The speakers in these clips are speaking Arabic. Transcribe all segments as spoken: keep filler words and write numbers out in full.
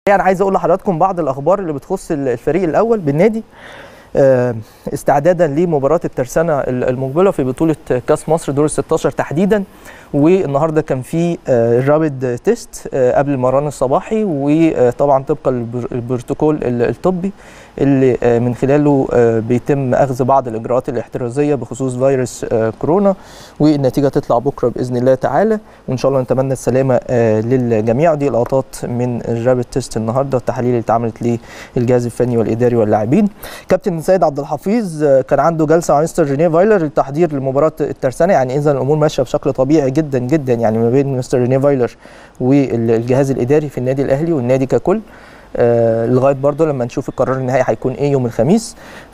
يعني عايز اقول لحضراتكم بعض الاخبار اللي بتخص الفريق الاول بالنادي استعدادا لمباراه الترسانه المقبله في بطوله كاس مصر دور الستاشر تحديدا. والنهارده كان في الرابيد تيست قبل المران الصباحي، وطبعا طبقا للبروتوكول الطبي اللي من خلاله بيتم اخذ بعض الاجراءات الاحترازيه بخصوص فيروس كورونا، والنتيجه تطلع بكره باذن الله تعالى، وان شاء الله نتمنى السلامه للجميع. دي لقطات من الرابيد تيست النهارده، التحاليل اللي اتعملت للجهاز الفني والاداري واللاعبين. كابتن سيد عبد الحفيظ كان عنده جلسه مع مستر رينيه فايلر للتحضير لمباراه الترسانه، يعني اذا الامور ماشيه بشكل طبيعي جدا جدا يعني ما بين مستر رينيه فايلر والجهاز الاداري في النادي الاهلي والنادي ككل. آه لغايه برضه لما نشوف القرار النهائي هيكون ايه يوم الخميس.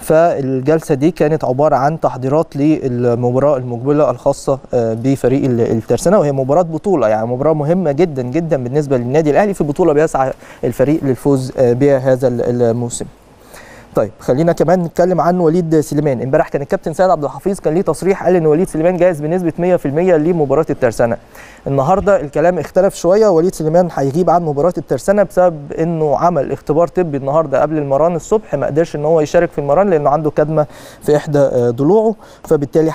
فالجلسه دي كانت عباره عن تحضيرات للمباراه المقبله الخاصه آه بفريق الترسانه، وهي مباراه بطوله، يعني مباراه مهمه جدا جدا بالنسبه للنادي الاهلي، في بطوله بيسعى الفريق للفوز آه بها هذا الموسم. طيب خلينا كمان نتكلم عن وليد سليمان. امبارح كان الكابتن سيد عبد الحفيظ كان ليه تصريح قال ان وليد سليمان جاهز بنسبه مية في المية لمباراه الترسانه. النهارده الكلام اختلف شويه، وليد سليمان هيغيب عن مباراه الترسانه بسبب انه عمل اختبار طبي النهارده قبل المران الصبح، ما قدرش ان هو يشارك في المران لانه عنده كدمه في احدى ضلوعه، فبالتالي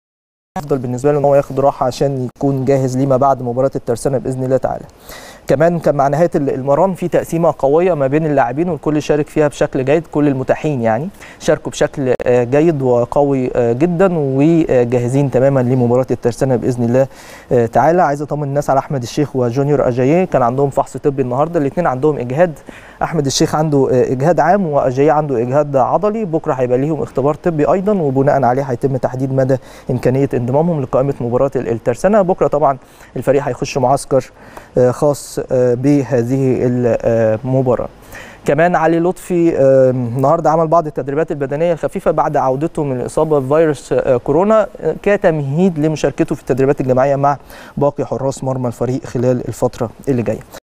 افضل بالنسبه له ان هو ياخد راحه عشان يكون جاهز لما بعد مباراه الترسانه باذن الله تعالى. كمان كان مع نهايه المران في تقسيمه قويه ما بين اللاعبين، والكل شارك فيها بشكل جيد، كل المتاحين يعني شاركوا بشكل جيد وقوي جدا وجاهزين تماما لمباراه الترسانه باذن الله تعالى. عايز اطمن الناس على احمد الشيخ وجونيور اجاييه، كان عندهم فحص طبي النهارده، الاثنين عندهم اجهاد. احمد الشيخ عنده اجهاد عام واجاييه عنده اجهاد عضلي، بكره هيبقى ليهم اختبار طبي ايضا، وبناء عليه هيتم تحديد مدى امكانيه انضمامهم لقائمه مباراه الترسانه. بكره طبعا الفريق هيخش معسكر خاص بهذه المباراة. كمان علي لطفي النهارده عمل بعض التدريبات البدنيه الخفيفه بعد عودته من الاصابه بفيروس كورونا كتمهيد لمشاركته في التدريبات الجماعيه مع باقي حراس مرمى الفريق خلال الفتره اللي جايه.